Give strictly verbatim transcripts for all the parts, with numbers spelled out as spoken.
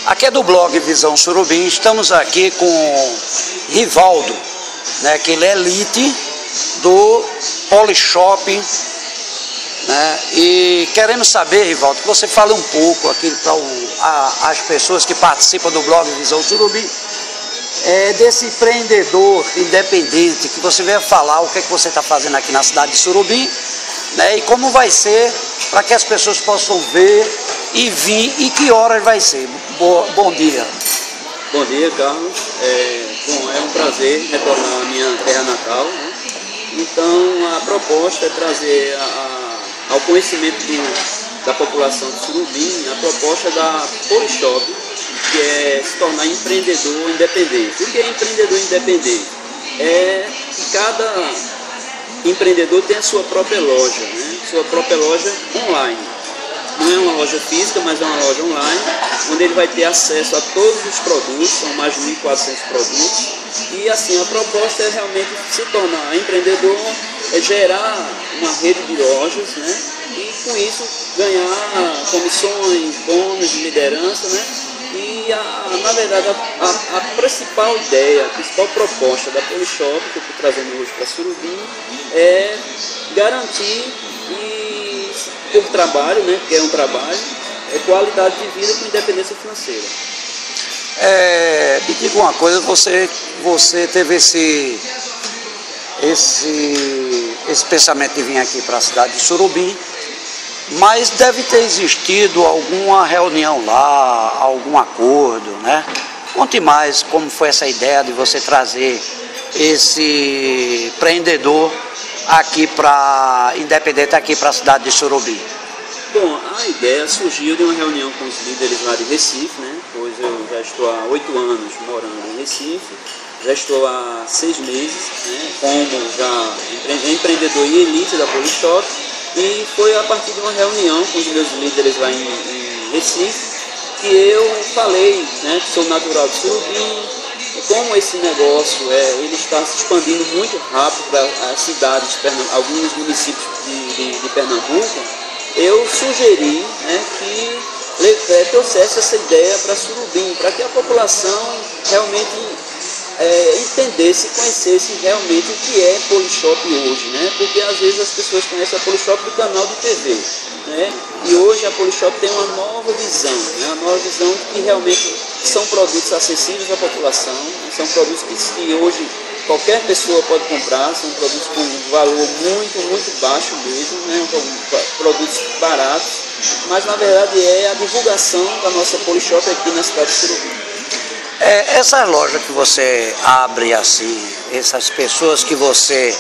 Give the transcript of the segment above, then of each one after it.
Aqui é do blog Visão Surubim, estamos aqui com Rivaldo, né, que ele é elite do Polishop, né, e queremos saber, Rivaldo, que você fale um pouco aqui para as pessoas que participam do blog Visão Surubim, é, desse empreendedor independente, que você venha falar o que é que você está fazendo aqui na cidade de Surubim, né, e como vai ser para que as pessoas possam ver e vir e que horas vai ser. Boa, bom dia. Bom dia, Carlos. É, bom, é um prazer retornar à minha terra natal, né? Então a proposta é trazer a, a, ao conhecimento do, da população de Surubim a proposta da Polishop, que é se tornar empreendedor independente. O que é empreendedor independente? É que cada empreendedor tem a sua própria loja, né? Sua própria loja online. Não é uma loja física, mas é uma loja online, onde ele vai ter acesso a todos os produtos, são mais de mil e quatrocentos produtos, e assim, a proposta é realmente se tornar empreendedor, é gerar uma rede de lojas, né? E com isso ganhar comissões, bônus de liderança, né? E a, na verdade a, a, a principal ideia, a principal proposta da Polishop, que eu estou trazendo hoje para Surubim, é garantir e por trabalho, né, que é um trabalho, é qualidade de vida com independência financeira. É, me diga uma coisa, você, você teve esse, esse, esse pensamento de vir aqui para a cidade de Surubim, mas deve ter existido alguma reunião lá, algum acordo, né? Conte mais como foi essa ideia de você trazer esse empreendedor aqui para independente aqui para a cidade de Surubim. Bom, a ideia surgiu de uma reunião com os líderes lá de Recife, né? Pois eu já estou há oito anos morando em Recife, já estou há seis meses, né? Como já empreendedor e elite da Polishop, e foi a partir de uma reunião com os meus líderes lá em, em Recife que eu falei, né, que sou natural de Surubim. Como esse negócio é, ele está se expandindo muito rápido para as cidades, alguns municípios de, de, de Pernambuco, eu sugeri, né, que é, trouxesse essa ideia para Surubim, para que a população realmente é, entendesse, conhecesse realmente o que é Polishop hoje, né? Porque às vezes as pessoas conhecem a Polishop do canal de T V, né? E hoje a Polishop tem uma nova visão, né? Uma nova visão que realmente são produtos acessíveis à população, né? São produtos que, que hoje qualquer pessoa pode comprar, são produtos com um valor muito, muito baixo mesmo, né? Produtos baratos, mas na verdade é a divulgação da nossa Polishop aqui na cidade de Surubim. É, essas lojas que você abre assim, essas pessoas que você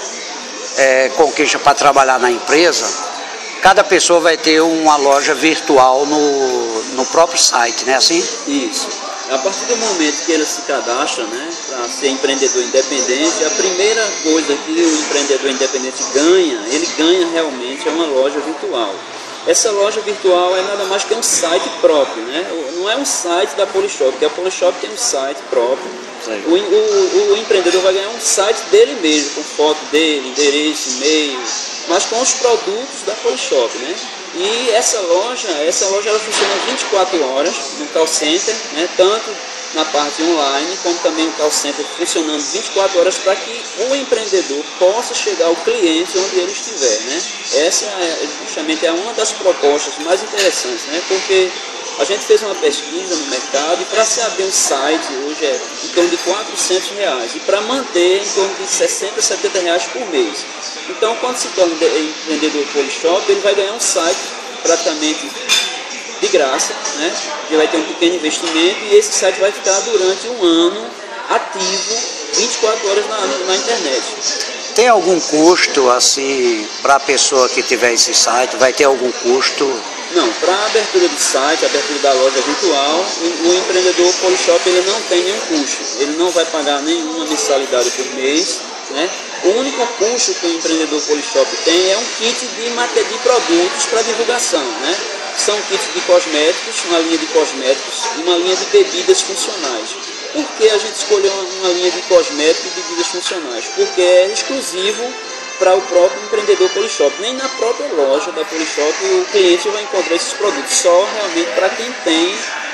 é, conquista para trabalhar na empresa, cada pessoa vai ter uma loja virtual no, no próprio site, né? Assim? Isso. A partir do momento que ele se cadastra, né, para ser empreendedor independente, a primeira coisa que o empreendedor independente ganha, ele ganha realmente é uma loja virtual. Essa loja virtual é nada mais que um site próprio, né? Não é um site da Polishop, porque a Polishop tem um site próprio. O, o, o empreendedor vai ganhar um site dele mesmo, com foto dele, endereço, e-mail, mas com os produtos da Polishop, né? E essa loja, essa loja ela funciona vinte e quatro horas no call center, né? Tanto na parte online, como também o call center funcionando vinte e quatro horas para que o empreendedor possa chegar ao cliente onde ele estiver, né? Essa é justamente é uma das propostas mais interessantes, né? Porque a gente fez uma pesquisa no mercado e para se abrir um site hoje é em torno de quatrocentos reais e para manter em torno de sessenta, setenta reais por mês. Então, quando se torna empreendedor Polishop, ele vai ganhar um site praticamente de graça, né? Ele vai ter um pequeno investimento e esse site vai ficar durante um ano ativo, vinte e quatro horas na, na internet. Tem algum custo assim para a pessoa que tiver esse site? Vai ter algum custo? Não, para a abertura do site, a abertura da loja virtual, o, o empreendedor Polishop ele não tem nenhum custo. Ele não vai pagar nenhuma mensalidade por mês, né? O único custo que o empreendedor Polishop tem é um kit de, de produtos para divulgação, né? São kits de cosméticos, uma linha de cosméticos e uma linha de bebidas funcionais. Por que a gente escolheu uma, uma linha de cosméticos e bebidas funcionais? Porque é exclusivo para o próprio empreendedor Polishop. Nem na própria loja da Polishop o cliente vai encontrar esses produtos, só realmente para quem tem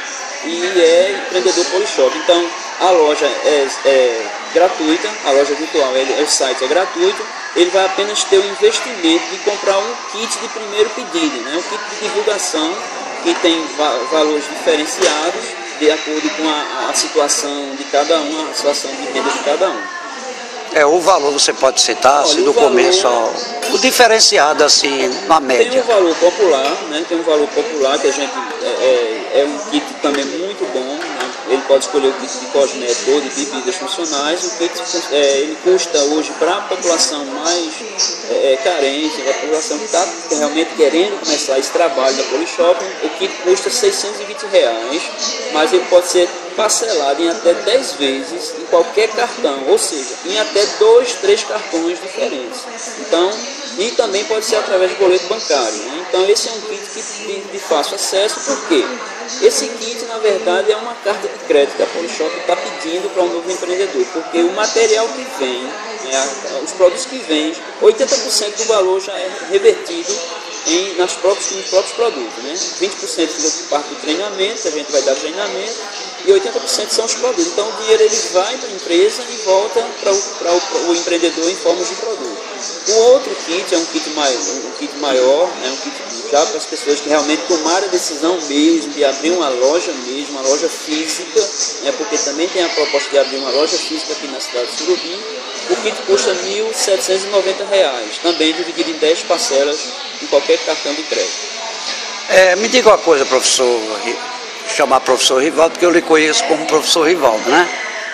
e é empreendedor Polishop. Então a loja é, é gratuita, a loja virtual, ele, o site é gratuito, ele vai apenas ter o investimento de comprar um kit de primeiro pedido, né? Um kit de divulgação que tem va valores diferenciados de acordo com a, a situação de cada um, a situação de venda de cada um. É, o valor você pode citar, assim, do valor, começo ao... O diferenciado, assim, na média. Tem um valor popular, né? Tem um valor popular que a gente... É, é, é um kit também muito bom, né? Ele pode escolher o kit de cosméticos ou de bebidas funcionais. O kit, é, ele custa hoje para a população mais é, carente, a população que está realmente querendo começar esse trabalho da Polishop, o kit custa seiscentos e vinte reais, mas ele pode ser parcelado em até dez vezes em qualquer cartão, ou seja, em até dois, três cartões diferentes. Então, e também pode ser através de boleto bancário, né? Então esse é um kit que de, de fácil acesso, porque esse kit na verdade é uma carta de crédito que a Polishop está pedindo para um novo empreendedor, porque o material que vem, né, os produtos que vêm, oitenta por cento do valor já é revertido em, nas próprios, nos próprios produtos, né? vinte por cento do parte do treinamento, que a gente vai dar treinamento, e oitenta por cento são os produtos. Então o dinheiro ele vai para a empresa e volta para o, para o, o empreendedor em formas de produto. O outro kit é um kit, mai, um kit maior, né? Um kit já para as pessoas que realmente tomaram a decisão mesmo de abrir uma loja mesmo, uma loja física, né? Porque também tem a proposta de abrir uma loja física aqui na cidade de Surubim. O kit custa mil setecentos e noventa reais, também dividido em dez parcelas em qualquer cartão de crédito. É, me diga uma coisa, professor, chamar professor Rivaldo, porque eu lhe conheço como professor Rivaldo, né?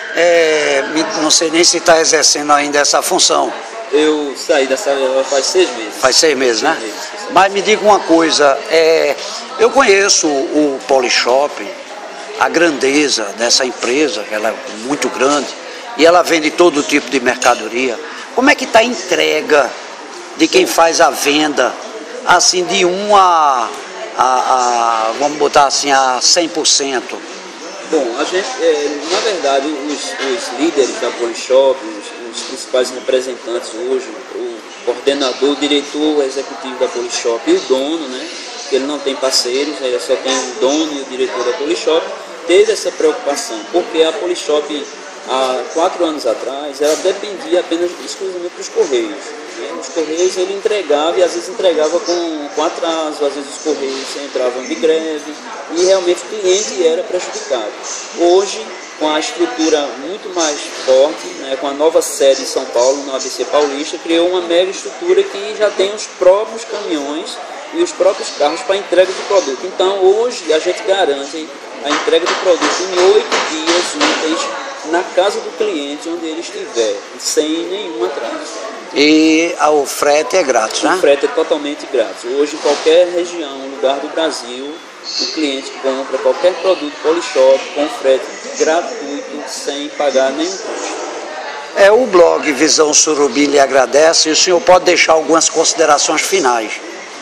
É, não sei nem se está exercendo ainda essa função. Eu saí dessa área faz seis meses. Faz seis meses, seis né? Meses, Mas me diga uma coisa, é, eu conheço o Polishop, a grandeza dessa empresa, ela é muito grande, e ela vende todo tipo de mercadoria. Como é que está a entrega de quem faz a venda, assim, de um a, a, a vamos botar assim, a cem por cento? Bom, a gente, é, na verdade, os, os líderes da Polishop, os, os principais representantes hoje, o coordenador, o diretor executivo da Polishop e o dono, né, que ele não tem parceiros, ele só tem o dono e o diretor da Polishop, teve essa preocupação, porque a Polishop, há quatro anos atrás, ela dependia apenas exclusivamente dos Correios. Né? Os Correios ele entregava e às vezes entregava com, com atraso, às vezes os Correios entravam de greve e realmente o cliente era prejudicado. Hoje, com a estrutura muito mais forte, né, com a nova sede em São Paulo, no A B C Paulista, criou uma mega estrutura que já tem os próprios caminhões e os próprios carros para entrega de produto. Então hoje a gente garante a entrega de produto em oito dias úteis na casa do cliente, onde ele estiver, sem nenhum atraso. E o frete é grátis, né? O frete é totalmente grátis. Hoje, em qualquer região, lugar do Brasil, o cliente compra qualquer produto Polishop com frete gratuito, sem pagar nenhum custo. É, o blog Visão Surubim lhe agradece e o senhor pode deixar algumas considerações finais.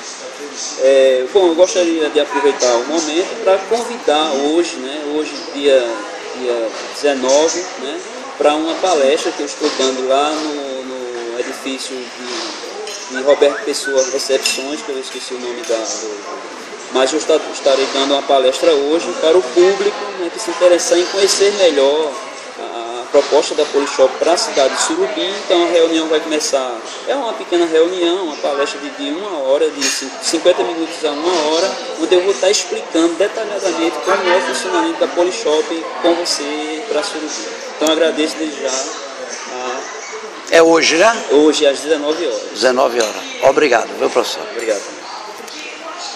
É, bom, eu gostaria de aproveitar o momento para convidar hoje, né, hoje dia, dia dezenove, né, para uma palestra que eu estou dando lá no, no edifício de, de Roberto Pessoa Recepções, que eu esqueci o nome da... Do, mas eu estarei dando uma palestra hoje para o público, né, que se interessar em conhecer melhor a proposta da Polishop para a cidade de Surubim. Então a reunião vai começar, é uma pequena reunião, uma palestra de, de uma hora, de cinquenta minutos a uma hora, onde eu vou estar explicando detalhadamente como é o funcionamento da Polishop com você para Surubim. Então eu agradeço desde já. A... É hoje, né? Hoje às dezenove horas. dezenove horas. Obrigado, viu, professor? Obrigado.